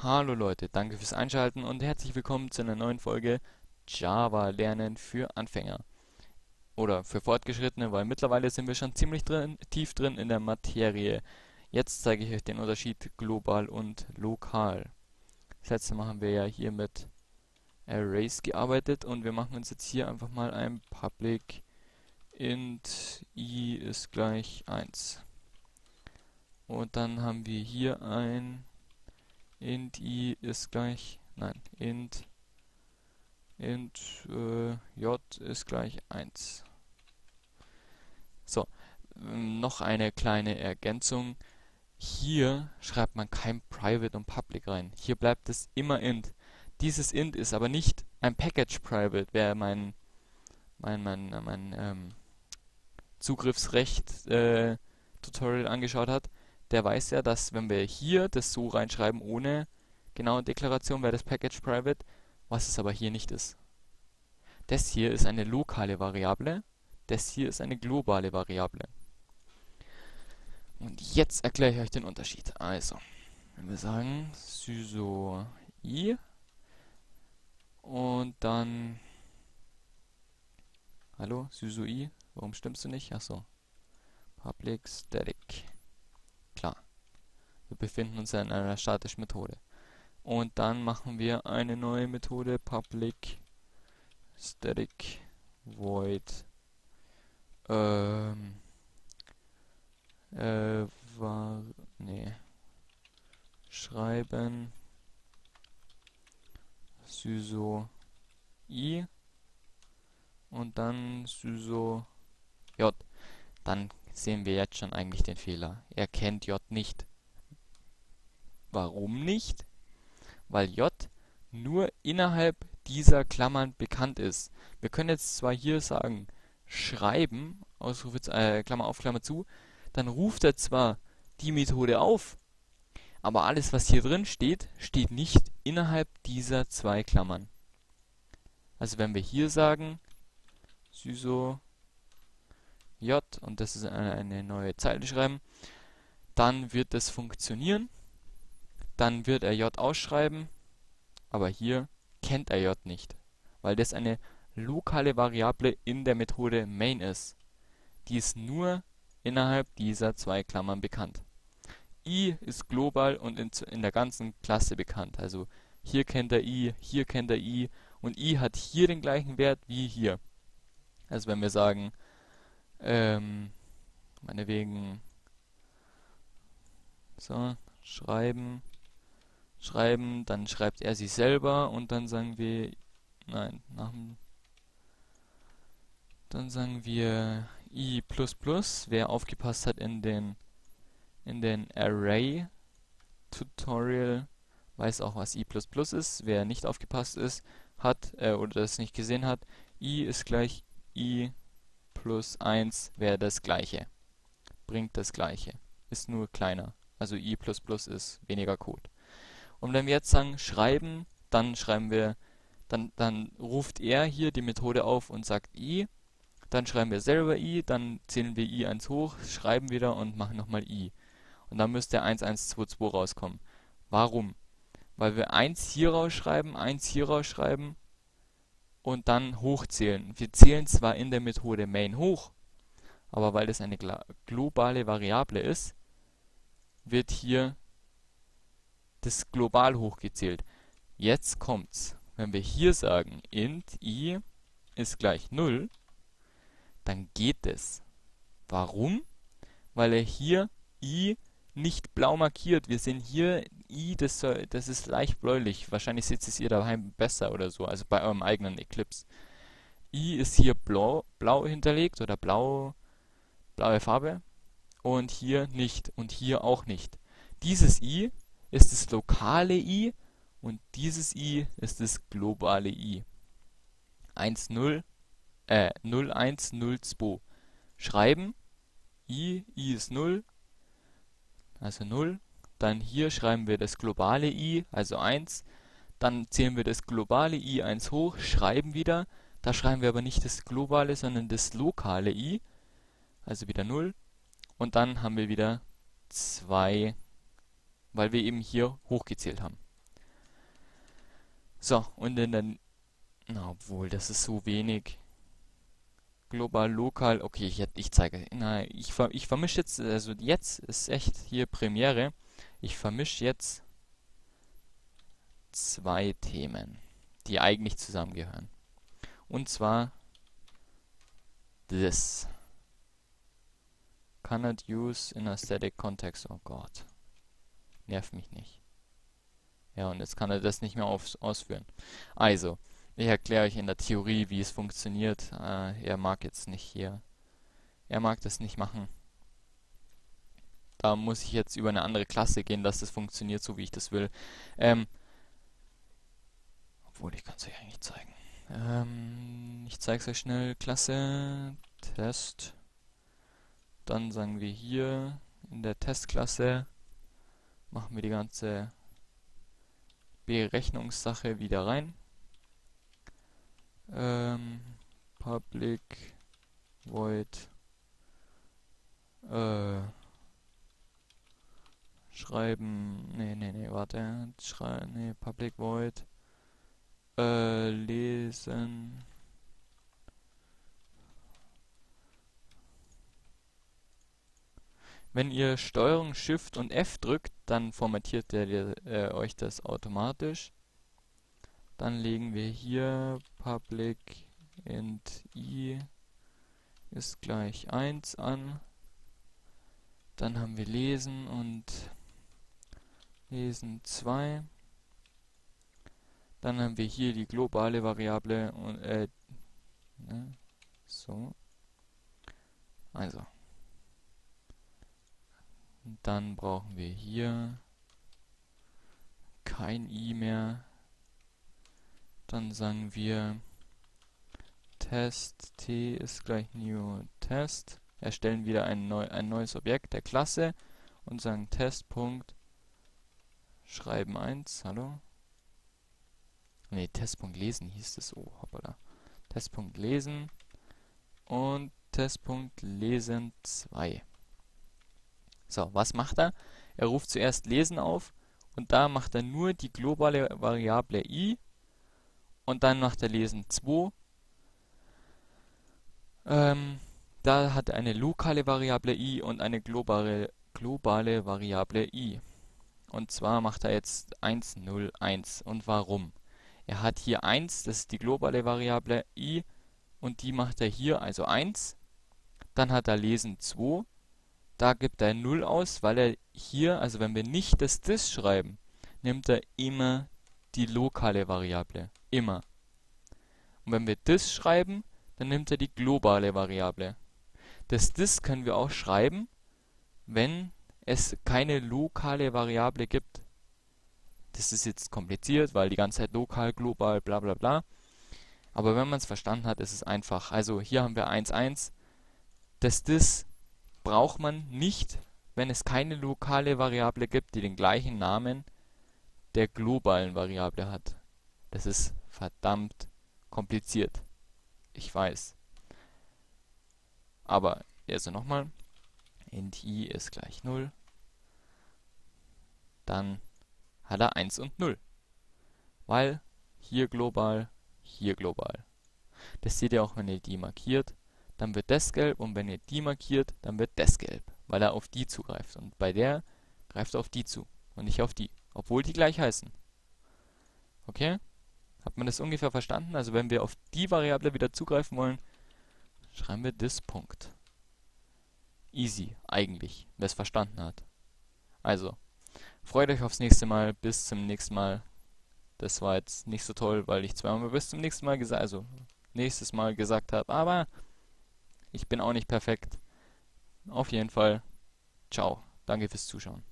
Hallo Leute, danke fürs Einschalten und herzlich willkommen zu einer neuen Folge Java lernen für Anfänger oder für Fortgeschrittene, weil mittlerweile sind wir schon ziemlich tief drin in der Materie. Jetzt zeige ich euch den Unterschied global und lokal. Das letzte Mal haben wir ja hier mit Arrays gearbeitet und wir machen uns jetzt hier einfach mal ein Public int i ist gleich 1. Und dann haben wir hier ein int i ist gleich, nein, int j ist gleich 1. So, noch eine kleine Ergänzung. Hier schreibt man kein Private und Public rein. Hier bleibt es immer int. Dieses int ist aber nicht ein Package Private. Wer mein Zugriffsrecht Tutorial angeschaut hat, der weiß ja, dass wenn wir hier das so reinschreiben ohne genaue Deklaration, wäre das Package Private, was es aber hier nicht ist. Das hier ist eine lokale Variable, das hier ist eine globale Variable. Und jetzt erkläre ich euch den Unterschied. Also, wenn wir sagen syso i und dann hallo, syso i, warum stimmst du nicht? Achso, public static. Klar, wir befinden uns ja in einer statischen Methode. Und dann machen wir eine neue Methode, public static void ähm, war, nee, schreiben syso i und dann syso j. Dann sehen wir jetzt schon eigentlich den Fehler. Er kennt j nicht. Warum nicht? Weil j nur innerhalb dieser Klammern bekannt ist. Wir können jetzt zwar hier sagen, schreiben, Klammer auf, Klammer zu, dann ruft er zwar die Methode auf, aber alles, was hier drin steht, steht nicht innerhalb dieser zwei Klammern. Also wenn wir hier sagen, syso j, und das ist eine neue Zeile schreiben, dann wird das funktionieren. Dann wird er j ausschreiben, aber hier kennt er j nicht, weil das eine lokale Variable in der Methode main ist. Die ist nur innerhalb dieser zwei Klammern bekannt. I ist global und in der ganzen Klasse bekannt. Also hier kennt er I und I hat hier den gleichen Wert wie hier. Also wenn wir sagen, meinetwegen, so, schreiben, dann schreibt er sie selber und dann sagen wir, nein, dann sagen wir i++, wer aufgepasst hat in den Array Tutorial, weiß auch, was i++ ist. Wer nicht aufgepasst oder das nicht gesehen hat, i ist gleich i plus 1 wäre das gleiche. Bringt das gleiche. Ist nur kleiner. Also i++ ist weniger Code. Und wenn wir jetzt sagen schreiben, dann dann ruft er hier die Methode auf und sagt i. Dann schreiben wir selber i, dann zählen wir i1 hoch, schreiben wieder und machen nochmal i. Und dann müsste 1122 rauskommen. Warum? Weil wir 1 hier rausschreiben, 1 hier rausschreiben und dann hochzählen. Wir zählen zwar in der Methode main hoch, aber weil das eine globale Variable ist, wird hier das global hochgezählt. Jetzt kommt's. Wenn wir hier sagen int i ist gleich 0, dann geht es. Warum? Weil er hier i nicht blau markiert. Wir sehen hier i, das ist leicht bläulich. Wahrscheinlich seht es ihr daheim besser oder so, also bei eurem eigenen Eclipse. I ist hier blau hinterlegt oder blaue Farbe und hier nicht und hier auch nicht. Dieses i ist das lokale i und dieses i ist das globale i. 0102. Schreiben, i ist 0, also 0. Dann hier schreiben wir das globale i, also 1. Dann zählen wir das globale i 1 hoch, schreiben wieder. Da schreiben wir aber nicht das globale, sondern das lokale i, also wieder 0. Und dann haben wir wieder 2, weil wir eben hier hochgezählt haben. So, und in der, na, obwohl, das ist so wenig. Global, lokal, okay, ich zeige, na, ich vermische jetzt, also jetzt ist echt hier Premiere. Ich vermische jetzt zwei Themen, die eigentlich zusammengehören. Und zwar this. Cannot use in a static context. Oh Gott. Nervt mich nicht. Ja, und jetzt kann er das nicht mehr ausführen. Also, ich erkläre euch in der Theorie, wie es funktioniert. Er mag jetzt nicht hier. Er mag das nicht machen. Da muss ich jetzt über eine andere Klasse gehen, dass das funktioniert, so wie ich das will. Obwohl, ich kann es euch eigentlich zeigen. Ich zeige es euch schnell. Klasse, Test. Dann sagen wir hier in der Testklasse, machen wir die ganze Berechnungssache wieder rein. Public void schreiben, warte, public void lesen Wenn ihr Steuerung, Shift und F drückt, dann formatiert der euch das automatisch. Dann legen wir hier public int i ist gleich 1 an. Dann haben wir lesen und lesen 2. Dann haben wir hier die globale Variable und so. Also. Dann brauchen wir hier kein i mehr. Dann sagen wir Test t ist gleich new test. Erstellen wieder ein neues Objekt der Klasse und sagen Test.schreiben 1. Hallo? Ne, Test.lesen hieß es. Oh, hoppala. Test.lesen und Test.lesen 2. So, was macht er? Er ruft zuerst lesen auf und da macht er nur die globale Variable i und dann macht er lesen 2. Da hat er eine lokale Variable i und eine globale Variable i. Und zwar macht er jetzt 1, 0, 1. Und warum? Er hat hier 1, das ist die globale Variable i, und die macht er hier, also 1. Dann hat er lesen 2. Da gibt er 0 aus, weil er hier, also wenn wir nicht das dis schreiben, nimmt er immer die lokale Variable. Immer. Und wenn wir dis schreiben, dann nimmt er die globale Variable. Das dis können wir auch schreiben, wenn es keine lokale Variable gibt. Das ist jetzt kompliziert, weil die ganze Zeit lokal, global, bla bla bla. Aber wenn man es verstanden hat, ist es einfach. Also hier haben wir 1, 1. Das dis braucht man nicht, wenn es keine lokale Variable gibt, die den gleichen Namen der globalen Variable hat. Das ist verdammt kompliziert. Ich weiß. Aber, also nochmal, int i ist gleich 0. Dann hat er 1 und 0. Weil hier global, hier global. Das seht ihr auch, wenn ihr die markiert. Dann wird das gelb und wenn ihr die markiert, dann wird das gelb, weil er auf die zugreift. Und bei der greift er auf die zu und nicht auf die, obwohl die gleich heißen. Okay? Hat man das ungefähr verstanden? Also wenn wir auf die Variable wieder zugreifen wollen, schreiben wir this Punkt. Easy, eigentlich, wer es verstanden hat. Also, freut euch aufs nächste Mal, bis zum nächsten Mal. Das war jetzt nicht so toll, weil ich zweimal bis zum nächsten Mal nächstes Mal gesagt habe, aber ich bin auch nicht perfekt. Auf jeden Fall, ciao. Danke fürs Zuschauen.